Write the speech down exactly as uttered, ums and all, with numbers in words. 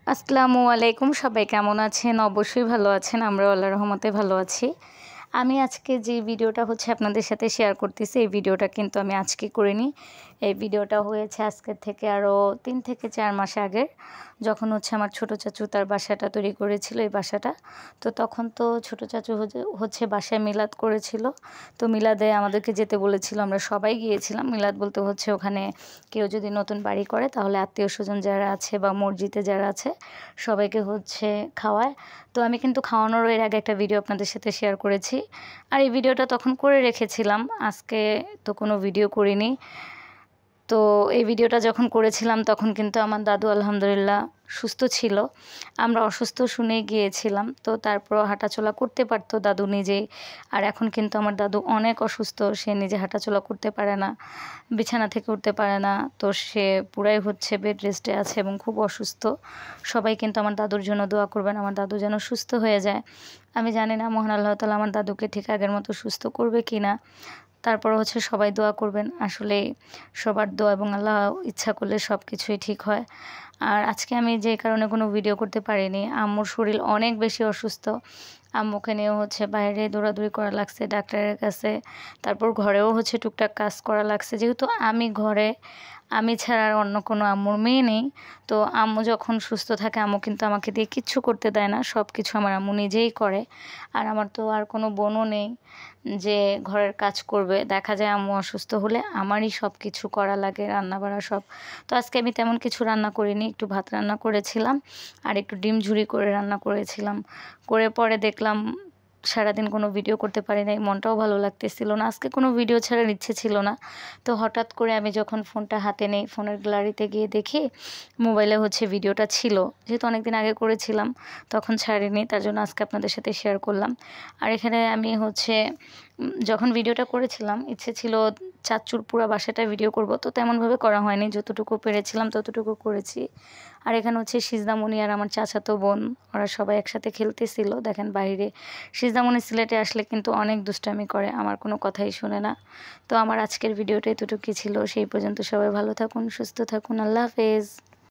আসসালামু আলাইকুম, সবাই কেমন আছেন? অবশ্যই ভালো আছেন। আমরাও আল্লাহর রহমতে ভালো আছি। আমি আজকে যে ভিডিওটা হচ্ছে আপনাদের সাথে শেয়ার করতেছি, এই ভিডিওটা কিন্তু আমি আজকে করিনি। এই ভিডিওটা হয়েছে আজকের থেকে আরও তিন থেকে চার মাস আগের, যখন হচ্ছে আমার ছোট চাচু তার বাসাটা তৈরি করেছিল, এই বাসাটা। তো তখন তো ছোট চাচু হচ্ছে বাসায় মিলাদ করেছিল। তো মিলাদে আমাদেরকে যেতে বলেছিল, আমরা সবাই গিয়েছিলাম। মিলাদ বলতে হচ্ছে ওখানে কেউ যদি নতুন বাড়ি করে তাহলে আত্মীয় স্বজন যারা আছে বা মসজিদে যারা আছে সবাইকে হচ্ছে খাওয়ায়। তো আমি কিন্তু খাওয়ানোর এর আগে একটা ভিডিও আপনাদের সাথে শেয়ার করেছি, আর এই ভিডিওটা তখন করে রেখেছিলাম। আজকে তো কোনো ভিডিও করিনি। তো এই ভিডিওটা যখন করেছিলাম তখন কিন্তু আমার দাদু আলহামদুলিল্লাহ সুস্থ ছিল। আমরা অসুস্থ শুনে গিয়েছিলাম, তো তারপর হাঁটাচলা করতে পারতো দাদু নিজেই। আর এখন কিন্তু আমার দাদু অনেক অসুস্থ, সে নিজে হাঁটাচলা করতে পারে না, বিছানা থেকে উঠতে পারে না। তো সে পুরাই হচ্ছে বেড রেস্টে আছে এবং খুব অসুস্থ। সবাই কিন্তু আমার দাদুর জন্য দোয়া করবেন, আমার দাদু যেন সুস্থ হয়ে যায়। আমি জানি না মহান আল্লাহ তাআলা আমার দাদুকে ঠিক আগের মতো সুস্থ করবে কি না। তারপর হচ্ছে সবাই দোয়া করবেন। আসলে সবার দোয়া এবং আল্লাহ ইচ্ছা করলে সব কিছুই ঠিক হয়। আর আজকে আমি যে কারণে কোনো ভিডিও করতে পারিনি, আম্মুর শরীর অনেক বেশি অসুস্থ। আম্মুকে নিয়েও হচ্ছে বাইরে দৌড়াদৌড়ি করা লাগছে ডাক্তারের কাছে। তারপর ঘরেও হচ্ছে টুকটাক কাজ করা লাগছে, যেহেতু আমি ঘরে আমি ছাড়া আর অন্য কোনো আম্মুর মেয়ে নেই। তো আম্মু যখন সুস্থ থাকে আম্মু কিন্তু আমাকে দিয়ে কিচ্ছু করতে দেয় না, সব কিছু আমার আম্মু নিজেই করে। আর আমার তো আর কোনো বোনও নেই যে ঘরের কাজ করবে। দেখা যায় আম্মু অসুস্থ হলে আমারই সব কিছু করা লাগে, রান্না বাড়া সব। তো আজকে আমি তেমন কিছু রান্না করিনি, একটু ভাত রান্না করেছিলাম আর একটু ডিম ঝুরি করে রান্না করেছিলাম। করে পরে দেখলাম সারাদিন কোনো ভিডিও করতে পারি নাই, মনটাও ভালো লাগতেছিল না, আজকে কোনো ভিডিও ছাড়ার ইচ্ছে ছিল না। তো হঠাৎ করে আমি যখন ফোনটা হাতে নেই, ফোনের গ্যালারিতে গিয়ে দেখি মোবাইলে হচ্ছে ভিডিওটা ছিল, যেহেতু অনেক দিন আগে করেছিলাম তখন ছাড়িনি, তার জন্য আজকে আপনাদের সাথে শেয়ার করলাম। আর এখানে আমি হচ্ছে যখন ভিডিওটা করেছিলাম ইচ্ছে ছিল চাচুর পুরা বাসাটা ভিডিও করব, তো তেমনভাবে করা হয়নি, যতটুকু পেরেছিলাম ততটুকু করেছি। আর এখানে হচ্ছে সিজদামণি আর আমার চাচাতো বোন, ওরা সবাই একসাথে খেলতেছিল দেখেন বাইরে। সিজদামণি সিলেটে আসলে কিন্তু অনেক দুষ্টামি করে, আমার কোনো কথাই শোনে না। তো আমার আজকের ভিডিওটা এতটুকুই ছিল, সেই পর্যন্ত সবাই ভালো থাকুন, সুস্থ থাকুন, আল্লাহ হাফেজ।